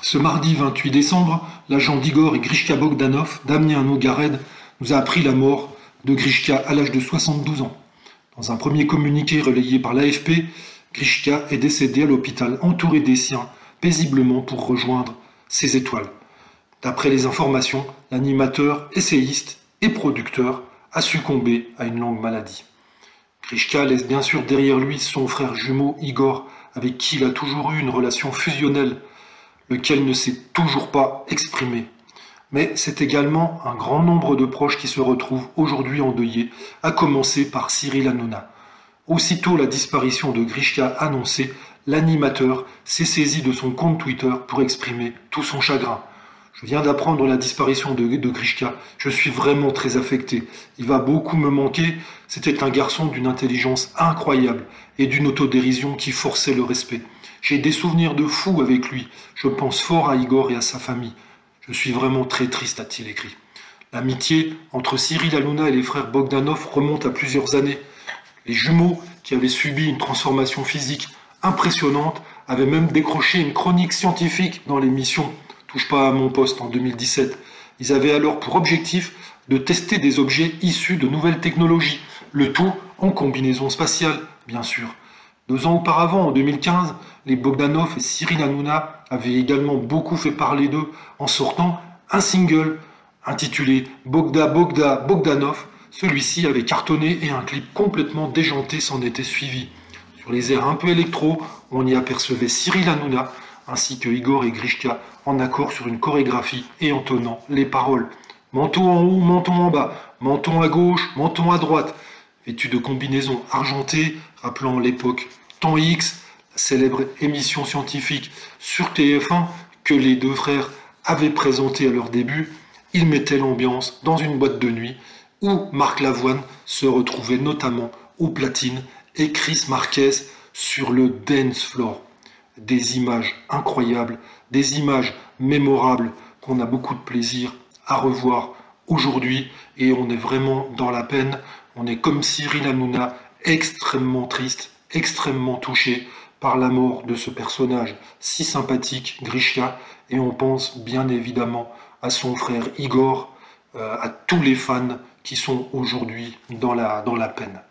Ce mardi 28 décembre, l'agent d'Igor et Grishka Bogdanov, Damien Nougared, nous a appris la mort de Grishka à l'âge de 72 ans. Dans un premier communiqué relayé par l'AFP, Grishka est décédé à l'hôpital entouré des siens, paisiblement pour rejoindre ses étoiles. D'après les informations, l'animateur, essayiste et producteur a succombé à une longue maladie. Grishka laisse bien sûr derrière lui son frère jumeau Igor, avec qui il a toujours eu une relation fusionnelle, lequel ne s'est toujours pas exprimé. Mais c'est également un grand nombre de proches qui se retrouvent aujourd'hui endeuillés, à commencer par Cyril Hanouna. Aussitôt la disparition de Grishka annoncée, l'animateur s'est saisi de son compte Twitter pour exprimer tout son chagrin. Je viens d'apprendre la disparition de Grishka, je suis vraiment très affecté. Il va beaucoup me manquer, c'était un garçon d'une intelligence incroyable et d'une autodérision qui forçait le respect. J'ai des souvenirs de fou avec lui, je pense fort à Igor et à sa famille. Je suis vraiment très triste, a-t-il écrit. L'amitié entre Cyril Hanouna et les frères Bogdanov remonte à plusieurs années. Les jumeaux, qui avaient subi une transformation physique impressionnante, avaient même décroché une chronique scientifique dans l'émission Touche pas à mon poste en 2017. Ils avaient alors pour objectif de tester des objets issus de nouvelles technologies, le tout en combinaison spatiale, bien sûr. 2 ans auparavant, en 2015, les Bogdanov et Cyril Hanouna avaient également beaucoup fait parler d'eux en sortant un single intitulé Bogda Bogda Bogdanov. Celui-ci avait cartonné et un clip complètement déjanté s'en était suivi. Sur les airs un peu électro, on y apercevait Cyril Hanouna ainsi que Igor et Grishka en accord sur une chorégraphie et entonnant les paroles. Menton en haut, menton en bas, menton à gauche, menton à droite. Vêtu de combinaisons argentées, rappelant l'époque Temps X, la célèbre émission scientifique sur TF1 que les deux frères avaient présentée à leur début, ils mettaient l'ambiance dans une boîte de nuit où Marc Lavoine se retrouvait notamment aux platines et Chris Marquez sur le dance floor. Des images incroyables, des images mémorables qu'on a beaucoup de plaisir à revoir aujourd'hui et on est vraiment dans la peine. On est comme Cyril Hanouna, extrêmement triste, extrêmement touché par la mort de ce personnage si sympathique, Grishka, et on pense bien évidemment à son frère Igor, à tous les fans qui sont aujourd'hui dans la peine.